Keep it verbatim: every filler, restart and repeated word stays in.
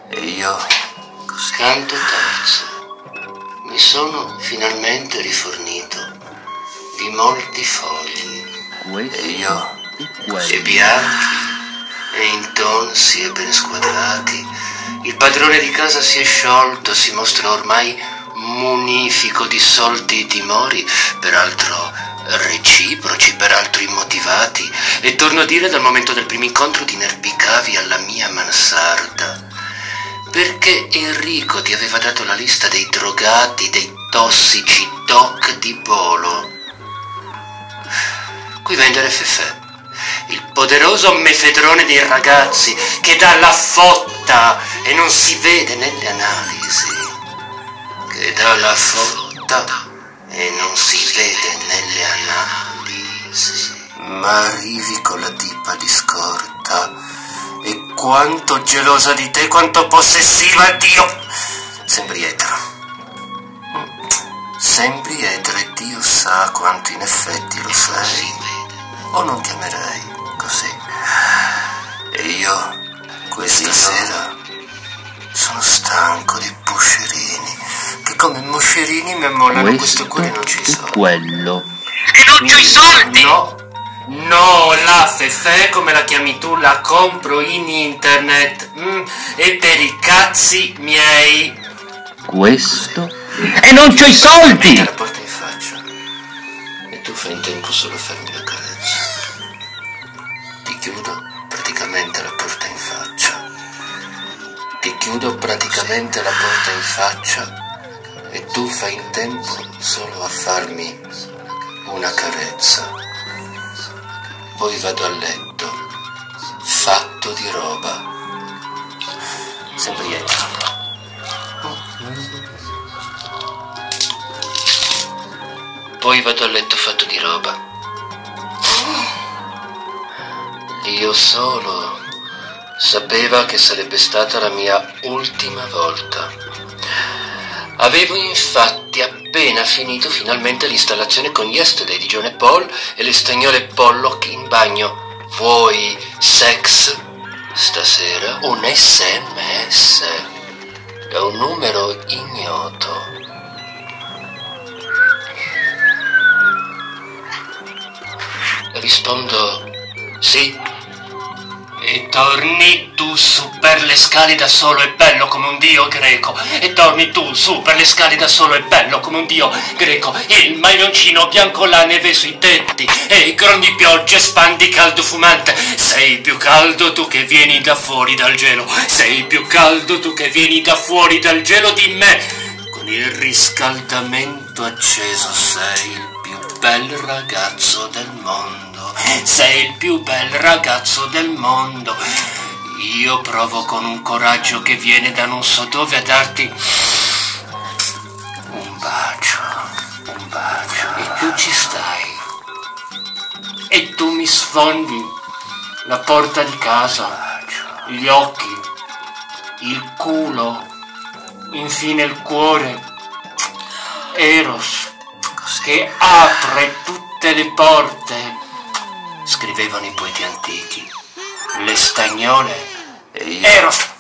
E io, canto terzo, mi sono finalmente rifornito di molti fogli. E io, e bianchi, e in tonsi e ben squadrati, il padrone di casa si è sciolto, si mostra ormai munifico di soldi timori, peraltro reciproci, peraltro immotivati, e torno a dire dal momento del primo incontro ti inerpicavi alla mia mansarda, perché Enrico ti aveva dato la lista dei drogati, dei tossici doc di Polo. Qui vendere Fefè, il poderoso mefedrone dei ragazzi che dà la fotta e non si vede nelle analisi, che dà la fotta e non si vede nelle analisi. Ma arrivi con la tipa di scorta e quanto gelosa di te, quanto possessiva, Dio! Sembri etero. Sembri etero e Dio sa quanto in effetti lo sei. O non ti amerei così. E io questa sera sono stanco di puscerini che come moscerini mi ammollano questo cuore, non ci sono. Quello. E non c'ho i soldi! No, no, la Fefè, come la chiami tu, la compro in internet. Mm, e per i cazzi miei. Questo. E non c'ho i soldi! Mette la porta in faccia. E tu fai in tempo solo a farmi la carezza. Ti chiudo praticamente la porta in faccia. Ti chiudo praticamente la porta in faccia. E tu fai in tempo solo a farmi una carezza. Poi vado a letto, fatto di roba. Sembri etero. Poi vado a letto fatto di roba. Io solo sapeva che sarebbe stata la mia ultima volta. Avevo infatti appena finito finalmente l'installazione con Yesterday di John e Paul e le stagnole Pollock in bagno. Vuoi sex stasera? Un sms da un numero ignoto. Rispondo sì. E torni tu su per le scale da solo e bello come un dio greco. E torni tu su per le scale da solo e bello come un dio greco. Il maglioncino bianco, la neve sui tetti e i grandi piogge spandi caldo fumante. Sei più caldo tu che vieni da fuori dal gelo. Sei più caldo tu che vieni da fuori dal gelo di me. Con il riscaldamento acceso sei il più bel ragazzo del mondo. Sei il più bel ragazzo del mondo. Io provo con un coraggio che viene da non so dove a darti un bacio, un bacio. E tu ci stai. E tu mi sfondi la porta di casa, gli occhi, il culo, infine il cuore. Eros che apre tutte le porte. Scrivevano i poeti antichi, le stagnole, e io... Eros